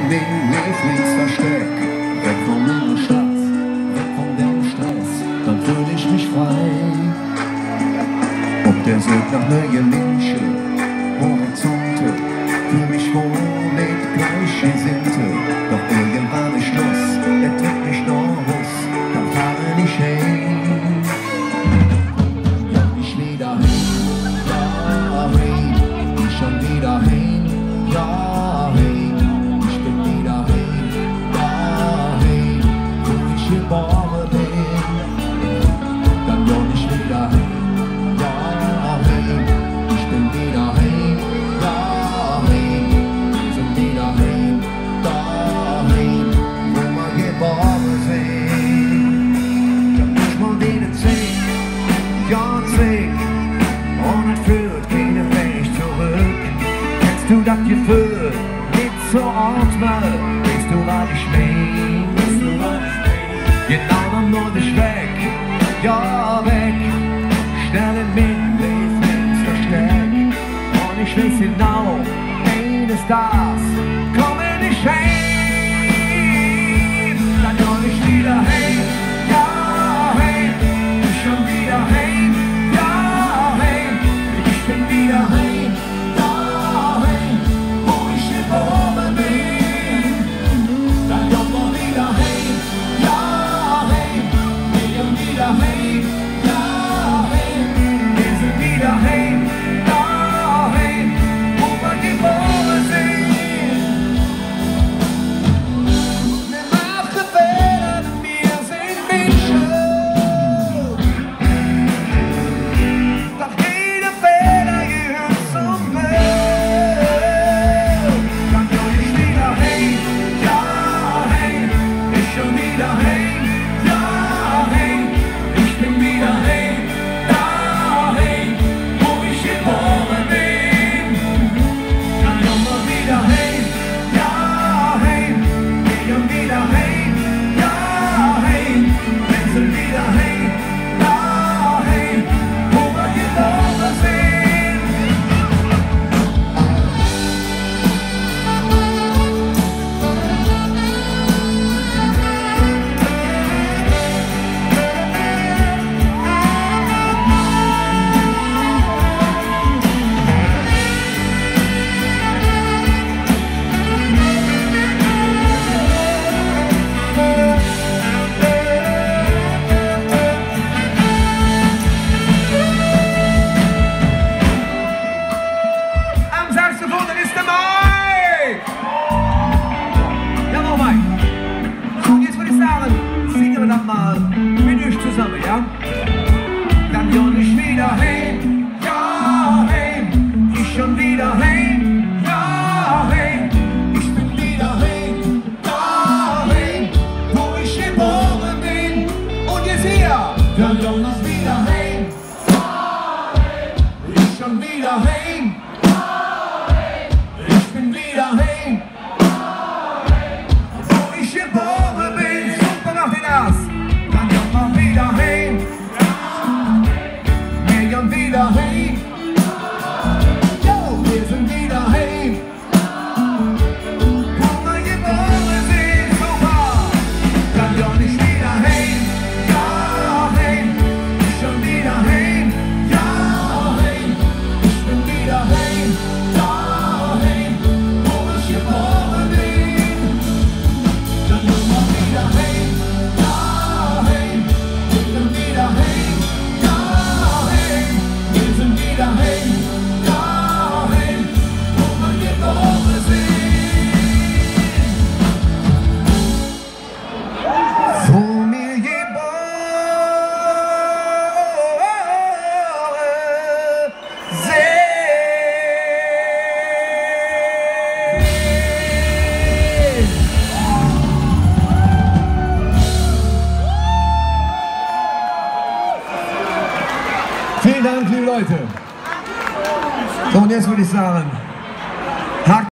mein Lieblingsversteck. Weg von meiner Stadt, weg von dem Stress, dann fühl ich mich frei. Ob der Sucht nach neuen Menschen, Horizonte, fühl mich wohl mit Gleichgesinnte. Doch irgendwann ist Schluss, er drückt mich noch raus, dann fahre ich heim. Ja, ich wieder heim, ja, heim, ich schon wieder heim, ja, heim, ich bin wieder heim, ja, heim, wo ich geboren bin. Dann ja, ich wieder heim. Und es führt keinen Weg zurück. Kennst du das Gefühl, nicht so atmen? Weißt du, was ich mein? Genau, dann muss ich weg, ja weg. Schnell in mein Lieblingsversteck. Und ich weiß genau, eines Tages komme ich heim. Dann kann ich wieder heim, ja heim, ich schon wieder heim. Mal mit euch zusammen, ja? Dann kann ich wieder heim, ja heim, ich schon wieder heim, ja heim, ich bin wieder heim, ja heim, wo ich geboren bin. Und jetzt hier, dann kann ich wieder heim, ja heim, ich schon wieder heim, ja heim, ich bin wieder heim, ja heim, wo ich geboren bin. Super, macht ihr das? Wieder heim, wir gehen wieder heim, jo, wir sind wieder heim, wo wir geboren sind, super, dann kann ich wieder heim, ja heim, ich schon wieder heim, ja heim, ich bin wieder heim, ja heim, wo ich geboren bin, dann kann man wieder heim. Vielen Dank, liebe Leute. So, und jetzt würde ich sagen,